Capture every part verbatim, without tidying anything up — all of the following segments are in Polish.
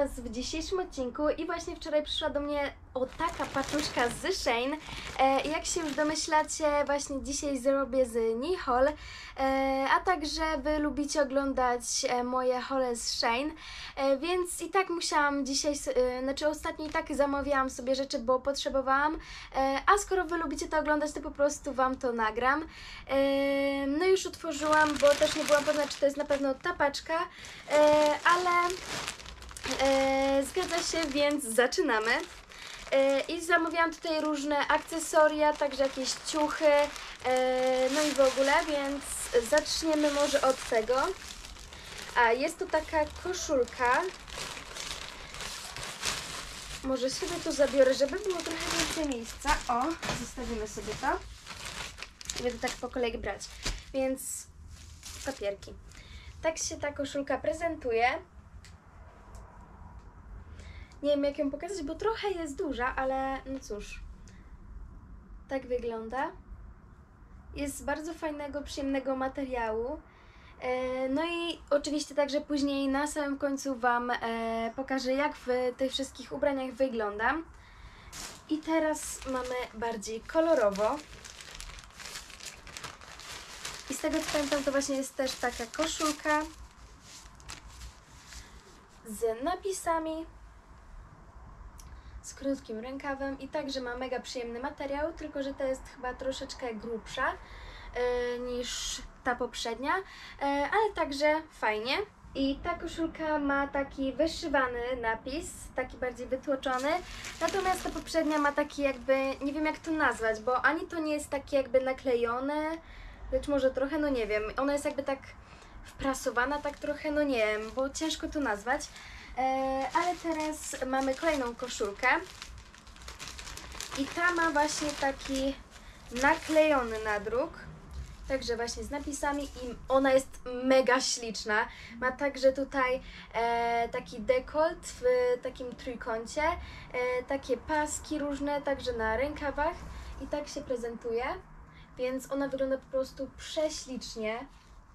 Was w dzisiejszym odcinku i właśnie wczoraj przyszła do mnie o taka paczuszka z Shein. E, jak się już domyślacie, właśnie dzisiaj zrobię z niej haul, e, a także Wy lubicie oglądać e, moje haule z Shein, e, więc i tak musiałam dzisiaj, e, znaczy ostatnio i tak zamawiałam sobie rzeczy, bo potrzebowałam, e, a skoro Wy lubicie to oglądać, to po prostu Wam to nagram. E, no już otworzyłam, bo też nie byłam pewna, czy to jest na pewno ta paczka, e, ale e, zgadza się, więc zaczynamy. I zamawiałam tutaj różne akcesoria, także jakieś ciuchy, no i w ogóle, więc zaczniemy może od tego. A jest tu taka koszulka. Może sobie to zabiorę, żeby było trochę więcej miejsca. O, zostawimy sobie to. I będę tak po kolei brać. Więc papierki. Tak się ta koszulka prezentuje. Nie wiem, jak ją pokazać, bo trochę jest duża, ale no cóż, tak wygląda. Jest z bardzo fajnego, przyjemnego materiału. No i oczywiście także później na samym końcu Wam pokażę, jak w tych wszystkich ubraniach wyglądam. I teraz mamy bardziej kolorowo. I z tego co pamiętam, to właśnie jest też taka koszulka z napisami, z krótkim rękawem i także ma mega przyjemny materiał, tylko że to jest chyba troszeczkę grubsza yy, niż ta poprzednia, yy, ale także fajnie. I ta koszulka ma taki wyszywany napis, taki bardziej wytłoczony, natomiast ta poprzednia ma taki jakby, nie wiem jak to nazwać, bo ani to nie jest takie jakby naklejone, lecz może trochę, no nie wiem, ona jest jakby tak wprasowana, tak trochę, no nie wiem, bo ciężko to nazwać. Ale teraz mamy kolejną koszulkę i ta ma właśnie taki naklejony nadruk, także właśnie z napisami i ona jest mega śliczna. Ma także tutaj e, taki dekolt w takim trójkącie, e, takie paski różne, także na rękawach i tak się prezentuje, więc ona wygląda po prostu prześlicznie.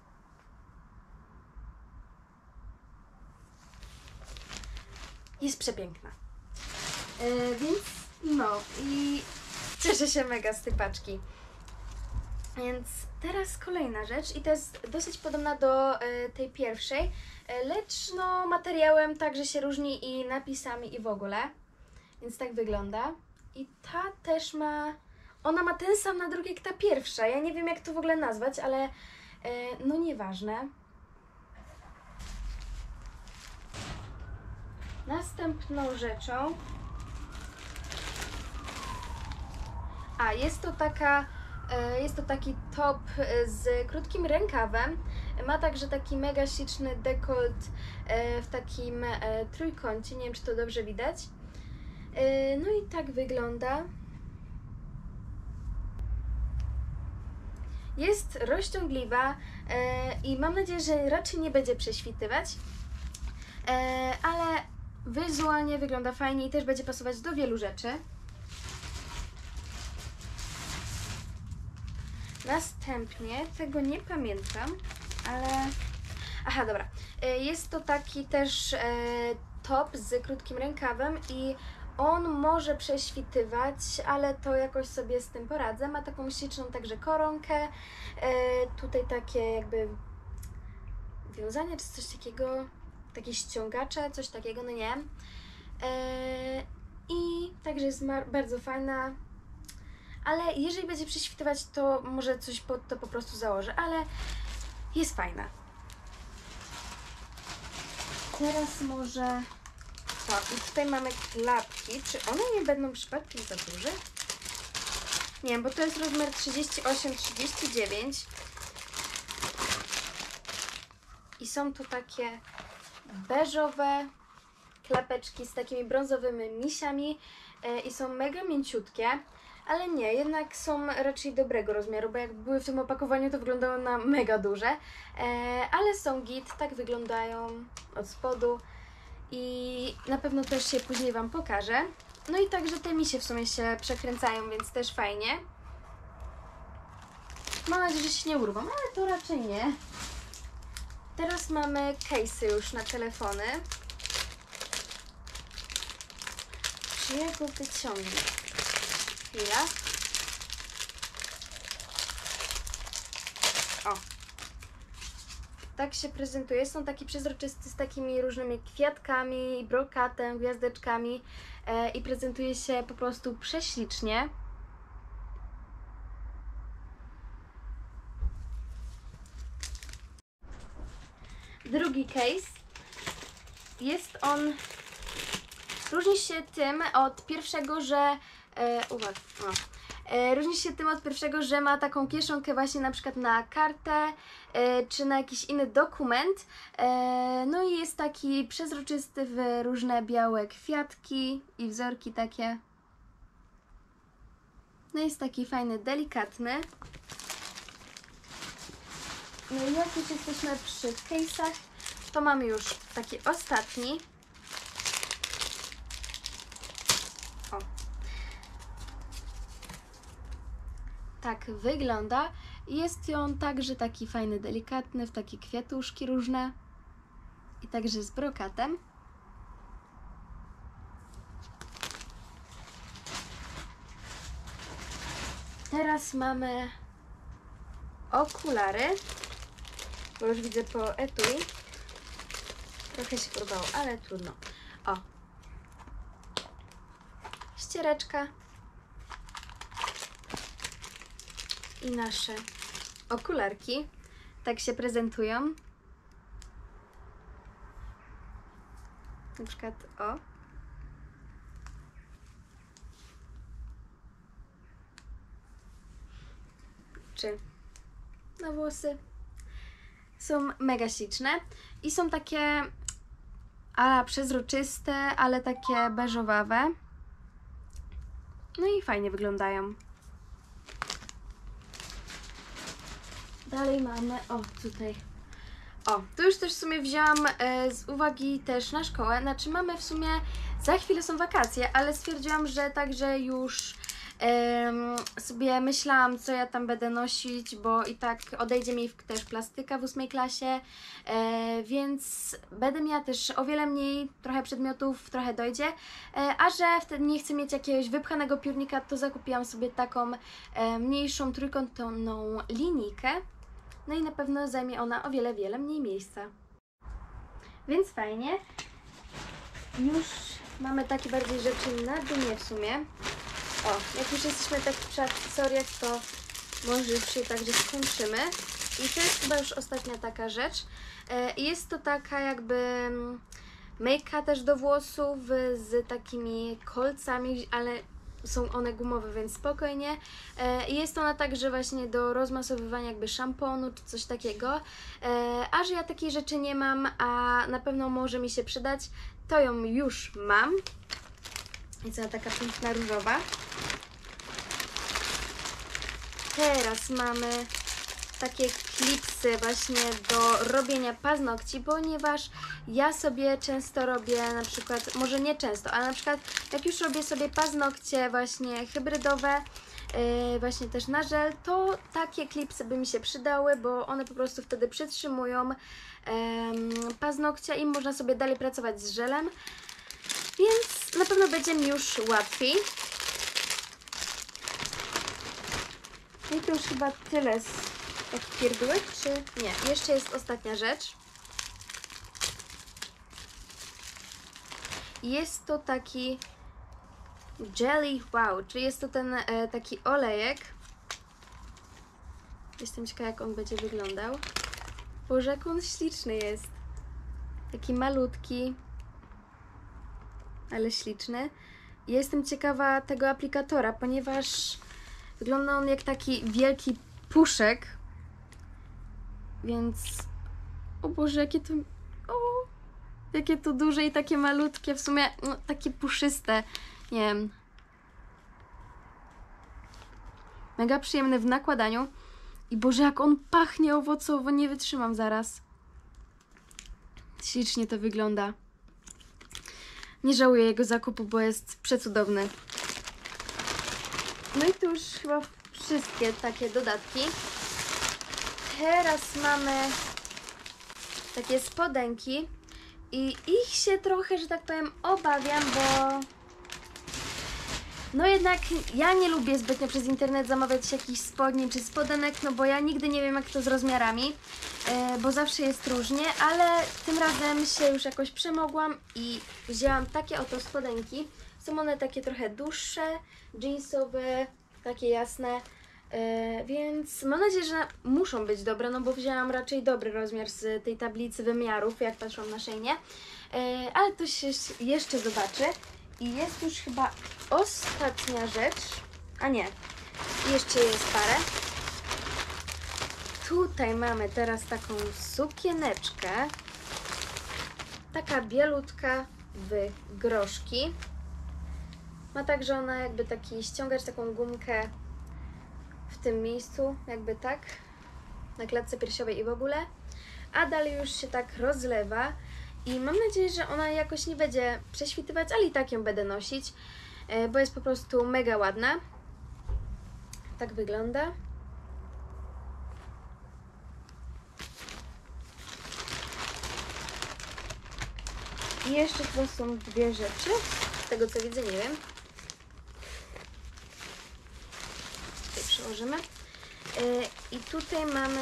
Jest przepiękna. Yy, więc no i cieszę się mega z tej paczki. Więc teraz kolejna rzecz i to jest dosyć podobna do y, tej pierwszej, y, lecz no materiałem także się różni i napisami i w ogóle. Więc tak wygląda. I ta też ma, ona ma ten sam nadruk jak ta pierwsza. Ja nie wiem jak to w ogóle nazwać, ale y, no nieważne. Następną rzeczą, a jest to taka, jest to taki top z krótkim rękawem, ma także taki mega śliczny dekolt w takim trójkącie, nie wiem czy to dobrze widać, no i tak wygląda. Jest rozciągliwa i mam nadzieję, że raczej nie będzie prześwitywać, ale wizualnie wygląda fajnie i też będzie pasować do wielu rzeczy. Następnie, tego nie pamiętam, ale... Aha, dobra. Jest to taki też e, top z krótkim rękawem i on może prześwitywać, ale to jakoś sobie z tym poradzę. Ma taką śliczną także koronkę, e, tutaj takie jakby wiązania czy coś takiego, takie ściągacze, coś takiego, no nie wiem. Eee, I także jest bardzo fajna, ale jeżeli będzie prześwitywać, to może coś pod to po prostu założę, ale jest fajna. Teraz może to, i tutaj mamy klapki, czy one nie będą przypadkiem za duże? Nie wiem, bo to jest rozmiar trzydzieści osiem trzydzieści dziewięć i są tu takie beżowe klapeczki z takimi brązowymi misiami e, i są mega mięciutkie, ale nie, jednak są raczej dobrego rozmiaru, bo jak były w tym opakowaniu, to wyglądały na mega duże, e, ale są git, tak wyglądają od spodu i na pewno też się później Wam pokażę. No i także te misie w sumie się przekręcają, więc też fajnie. Mam nadzieję, że się nie urwą, ale to raczej nie. Teraz mamy case'y już na telefony. Czy ja go wyciągnę? Chwila. O. Tak się prezentuje. Są taki przezroczysty z takimi różnymi kwiatkami, brokatem, gwiazdeczkami e, i prezentuje się po prostu prześlicznie. Drugi case. Jest on... Różni się tym od pierwszego, że... E, uwaga, no. E, różni się tym od pierwszego, że ma taką kieszonkę właśnie na przykład na kartę e, czy na jakiś inny dokument. E, no i jest taki przezroczysty w różne białe kwiatki i wzorki takie. No jest taki fajny, delikatny. No i jak już jesteśmy przy case'ach, to mamy już taki ostatni. O. Tak wygląda. Jest on także taki fajny, delikatny, w takie kwiatuszki różne. I także z brokatem. Teraz mamy okulary. Bo już widzę po etui. Trochę się porwało, ale trudno. O. Ściereczka. I nasze okularki. Tak się prezentują. Na przykład o. Czy na włosy. Są mega śliczne i są takie a przezroczyste, ale takie beżowawe. No i fajnie wyglądają. Dalej mamy, o tutaj, o, tu już też w sumie wzięłam e, z uwagi też na szkołę, znaczy mamy w sumie, za chwilę są wakacje, ale stwierdziłam, że także już e, sobie myślałam, co ja tam będę nosić, bo i tak odejdzie mi też plastyka w ósmej klasie, e, więc będę miała też o wiele mniej, trochę przedmiotów, trochę dojdzie, e, a że wtedy nie chcę mieć jakiegoś wypchanego piórnika, to zakupiłam sobie taką e, mniejszą, trójkątną linijkę. No i na pewno zajmie ona o wiele, wiele mniej miejsca. Więc fajnie. Już mamy takie bardziej rzeczy na dumie w sumie. O, jak już jesteśmy tak przy akcesoriach, to może już się także skończymy. I to jest chyba już ostatnia taka rzecz. Jest to taka jakby myjka też do włosów z takimi kolcami, ale są one gumowe, więc spokojnie. Jest ona także właśnie do rozmasowywania jakby szamponu czy coś takiego. A że ja takiej rzeczy nie mam, a na pewno może mi się przydać, to ją już mam. Jest ona taka piękna różowa. Teraz mamy takie klipsy właśnie do robienia paznokci, ponieważ ja sobie często robię na przykład, może nie często, ale na przykład jak już robię sobie paznokcie właśnie hybrydowe, yy, właśnie też na żel, to takie klipsy by mi się przydały, bo one po prostu wtedy przytrzymują yy, paznokcia i można sobie dalej pracować z żelem, więc na pewno będzie mi już łatwiej. I to już chyba tyle z takich pierdółek, czy nie? Jeszcze jest ostatnia rzecz. Jest to taki jelly wow, czyli jest to ten e, taki olejek. Jestem ciekawa, jak on będzie wyglądał. Boże, jak on śliczny jest. Taki malutki, ale śliczny. Jestem ciekawa tego aplikatora, ponieważ wygląda on jak taki wielki puszek. Więc... O Boże, jakie to... O, jakie to duże i takie malutkie. W sumie, no, takie puszyste. Nie wiem. Mega przyjemny w nakładaniu. I Boże, jak on pachnie owocowo. Nie wytrzymam zaraz. Ślicznie to wygląda. Nie żałuję jego zakupu, bo jest przecudowny. No i to już chyba wszystkie takie dodatki. Teraz mamy takie spodenki i ich się trochę, że tak powiem, obawiam, bo No jednak ja nie lubię zbytnio przez internet zamawiać jakichś spodni czy spodenek, no bo ja nigdy nie wiem jak to z rozmiarami, yy, bo zawsze jest różnie, ale tym razem się już jakoś przemogłam i wzięłam takie oto spodenki. Są one takie trochę dłuższe, jeansowe, takie jasne, yy, więc mam nadzieję, że muszą być dobre, no bo wzięłam raczej dobry rozmiar z tej tablicy wymiarów, jak patrzą na szyjnie, yy, ale to się jeszcze zobaczy. I jest już chyba ostatnia rzecz, a nie, jeszcze jest parę. Tutaj mamy teraz taką sukieneczkę, taka bielutka w groszki. Ma także ona jakby taki ściągacz, taką gumkę w tym miejscu, jakby tak, na klatce piersiowej i w ogóle. A dalej już się tak rozlewa. I mam nadzieję, że ona jakoś nie będzie prześwitywać, ale i tak ją będę nosić, bo jest po prostu mega ładna. Tak wygląda. I jeszcze tu są dwie rzeczy, z tego co widzę, nie wiem. Tutaj przełożymy. I tutaj mamy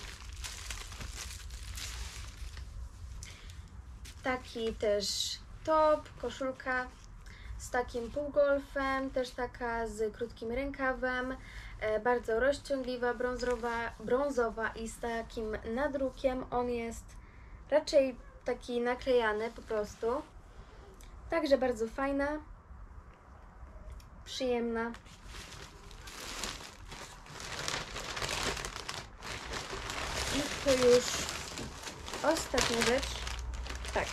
taki też top, koszulka z takim półgolfem, też taka z krótkim rękawem, e, bardzo rozciągliwa, brązowa, brązowa i z takim nadrukiem. On jest raczej taki naklejany po prostu. Także bardzo fajna, przyjemna. I to już ostatnia rzecz. Tak.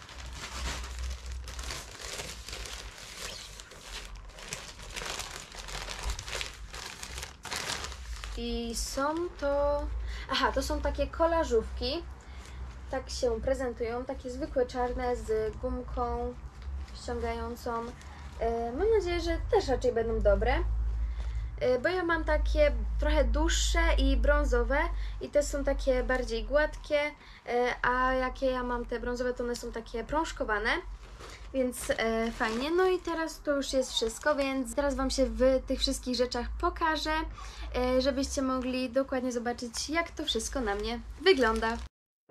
I są to... Aha, to są takie kolażówki. Tak się prezentują. Takie zwykłe czarne z gumką ściągającą. Yy, mam nadzieję, że też raczej będą dobre. Yy, bo ja mam takie trochę dłuższe i brązowe. I te są takie bardziej gładkie. Yy, a jakie ja mam te brązowe, to one są takie prążkowane. Więc e, fajnie. No i teraz to już jest wszystko, więc teraz Wam się w tych wszystkich rzeczach pokażę, e, żebyście mogli dokładnie zobaczyć, jak to wszystko na mnie wygląda.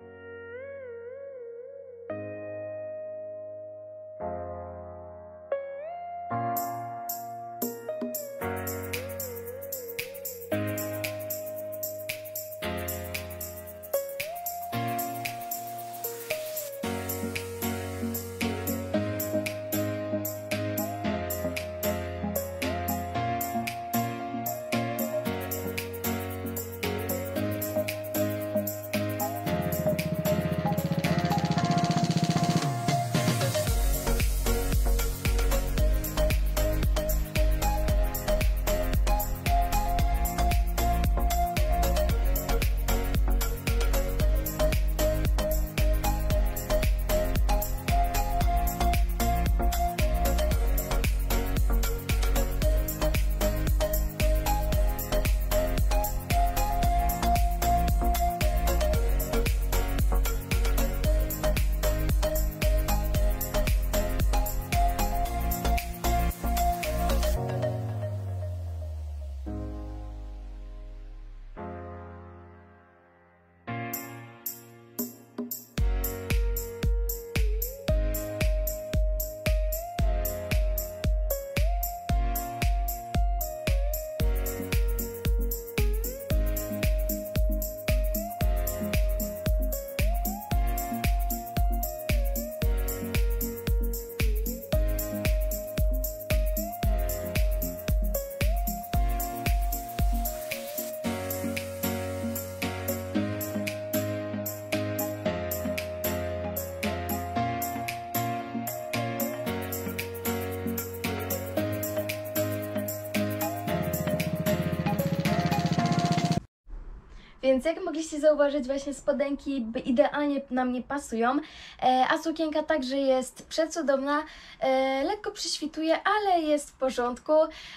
Więc jak mogliście zauważyć, właśnie spodenki idealnie na mnie pasują, e, a sukienka także jest przecudowna, e, lekko przyśwituje, ale jest w porządku.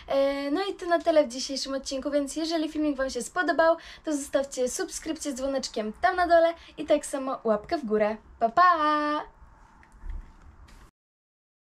E, no i to na tyle w dzisiejszym odcinku, więc jeżeli filmik Wam się spodobał, to zostawcie subskrypcję z dzwoneczkiem tam na dole i tak samo łapkę w górę. Pa, pa!